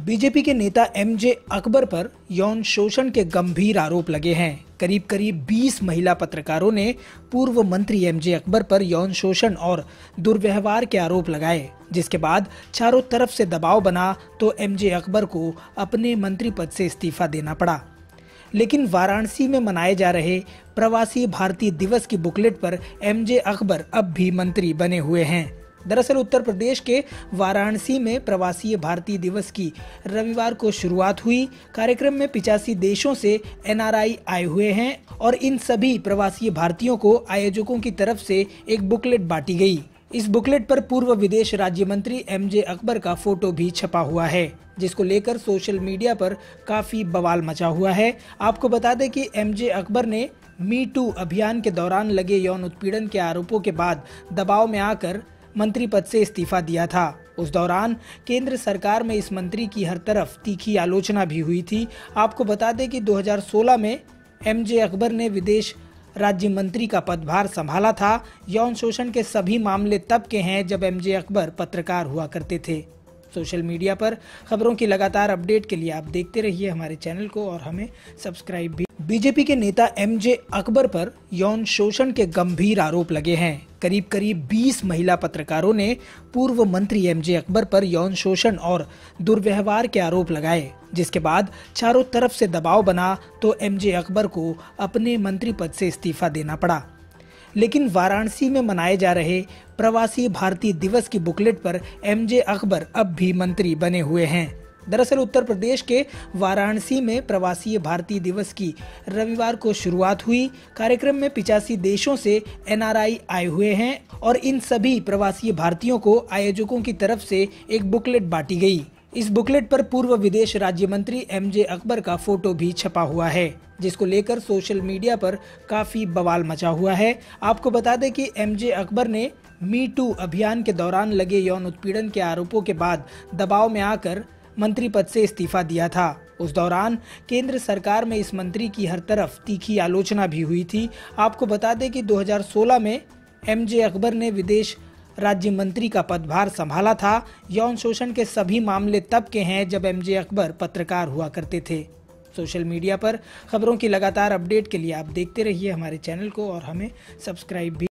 BJP के नेता MJ Akbar पर यौन शोषण के गंभीर आरोप लगे हैं। करीब 20 महिला पत्रकारों ने पूर्व मंत्री एमजे अकबर पर यौन शोषण और दुर्व्यवहार के आरोप लगाए, जिसके बाद चारों तरफ से दबाव बना तो एमजे अकबर को अपने मंत्री पद से इस्तीफा देना पड़ा। लेकिन वाराणसी में मनाए जा रहे प्रवासी भारतीय दिवस की बुकलेट पर एमजे अकबर अब भी मंत्री बने हुए हैं। दरअसल उत्तर प्रदेश के वाराणसी में प्रवासी भारतीय दिवस की रविवार को शुरुआत हुई। कार्यक्रम में 85 देशों से एनआरआई आए हुए हैं और इन सभी प्रवासी भारतीयों को आयोजकों की तरफ से एक बुकलेट बांटी गई। इस बुकलेट पर पूर्व विदेश राज्य मंत्री एमजे अकबर का फोटो भी छपा हुआ है, जिसको लेकर सोशल मीडिया पर काफी बवाल मचा हुआ है। आपको बता दें कि एमजे अकबर ने मी टू अभियान के दौरान लगे यौन उत्पीड़न के आरोपों के बाद दबाव में आकर मंत्री पद से इस्तीफा दिया था। उस दौरान केंद्र सरकार में इस मंत्री की हर तरफ तीखी आलोचना भी हुई थी। आपको बता दें कि 2016 में एमजे अकबर ने विदेश राज्य मंत्री का पदभार संभाला था। यौन शोषण के सभी मामले तब के हैं जब एमजे अकबर पत्रकार हुआ करते थे। सोशल मीडिया पर खबरों की लगातार अपडेट के लिए आप देखते रहिए हमारे चैनल को और हमें सब्सक्राइब भी। बीजेपी के नेता एमजे अकबर पर यौन शोषण के गंभीर आरोप लगे हैं। करीब 20 महिला पत्रकारों ने पूर्व मंत्री एमजे अकबर पर यौन शोषण और दुर्व्यवहार के आरोप लगाए, जिसके बाद चारों तरफ से दबाव बना तो एमजे अकबर को अपने मंत्री पद से इस्तीफा देना पड़ा। लेकिन वाराणसी में मनाए जा रहे प्रवासी भारतीय दिवस की बुकलेट पर एमजे अकबर अब भी मंत्री बने हुए हैं। दरअसल उत्तर प्रदेश के वाराणसी में प्रवासी भारतीय दिवस की रविवार को शुरुआत हुई। कार्यक्रम में 85 देशों से एनआरआई आए हुए हैं और इन सभी प्रवासी भारतीयों को आयोजकों की तरफ से एक बुकलेट बांटी गई। इस बुकलेट पर पूर्व विदेश राज्य मंत्री एमजे अकबर का फोटो भी छपा हुआ है, जिसको लेकर सोशल मीडिया पर काफी बवाल मचा हुआ है। आपको बता दें कि एमजे अकबर ने मी टू अभियान के दौरान लगे यौन उत्पीड़न के आरोपों के बाद दबाव में आकर मंत्री पद से इस्तीफा दिया था। उस दौरान केंद्र सरकार में इस मंत्री की हर तरफ तीखी आलोचना भी हुई थी। आपको बता दें कि 2016 में एमजे अकबर ने विदेश राज्य मंत्री का पदभार संभाला था। यौन शोषण के सभी मामले तब के हैं जब एमजे अकबर पत्रकार हुआ करते थे। सोशल मीडिया पर खबरों की लगातार अपडेट के लिए आप देखते रहिए हमारे चैनल को और हमें सब्सक्राइब भी।